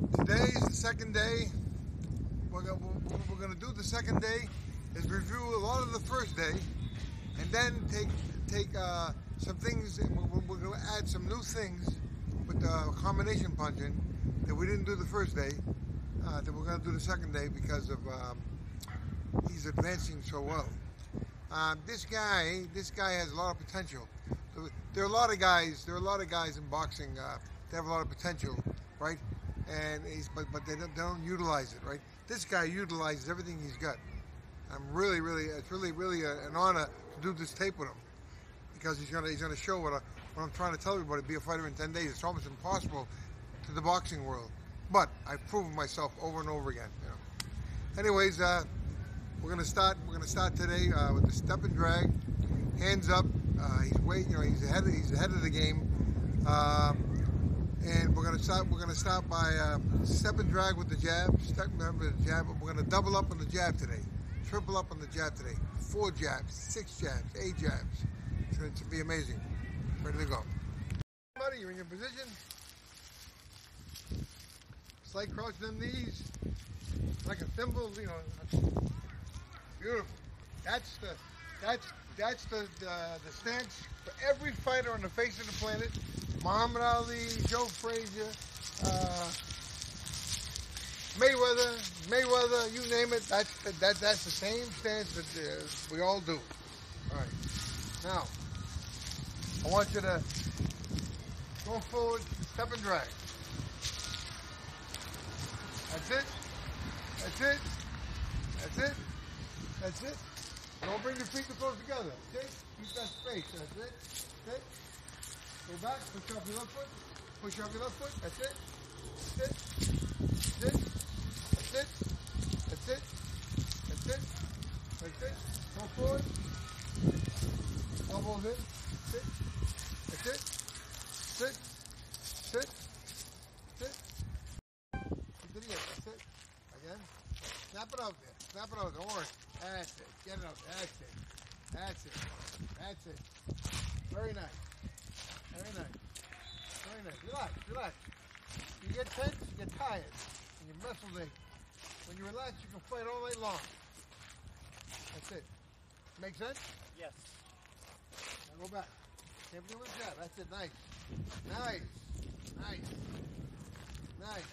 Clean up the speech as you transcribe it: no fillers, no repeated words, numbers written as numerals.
Today is the second day. What we're going to do the second day is review a lot of the first day, and then take some things. We're going to add some new things with the combination punching that we didn't do the first day. That we're going to do the second day because of he's advancing so well. This guy has a lot of potential. There are a lot of guys in boxing. They have a lot of potential, right? And but they don't utilize it, right? This guy utilizes everything he's got. It's really an honor to do this tape with him because he's gonna show what I'm trying to tell everybody. Be a fighter in 10 days. It's almost impossible to the boxing world, but I've proven myself over and over again. You know. Anyways, we're gonna start today with the step and drag, hands up. He's ahead of the game. And we're gonna start by step and drag with the jab. Remember the jab. We're gonna double up on the jab today, triple up on the jab today. 4 jabs, 6 jabs, 8 jabs. So it's gonna be amazing. Ready to go. Buddy, you're in your position. Slight cross to the knees, like a thimble. You know, beautiful. That's the stance for every fighter on the face of the planet. Muhammad Ali, Joe Frazier, Mayweather, you name it. That's the same stance that we all do. All right. Now, I want you to go forward, step and drag. That's it. That's it. That's it. That's it. Don't bring your feet too close together. Okay? Keep that space. That's it. Okay? Go back, push off your left foot, push off your left foot, that's it, that's it, that's it, that's it, that's it, that's it, that's it, go forward, elbows in, sit, that's it, sit, sit, sit, keep it in, that's it, again, snap it out there, snap it out, don't worry, that's it, get it out, that's it, that's it, that's it, very nice. Very nice. Very nice. Relax, relax. You get tense, you get tired, and your muscles ache. When you relax, you can fight all night long. That's it. Make sense? Yes. Now go back. Can't do a jab. That's it. Nice. Nice. Nice. Nice.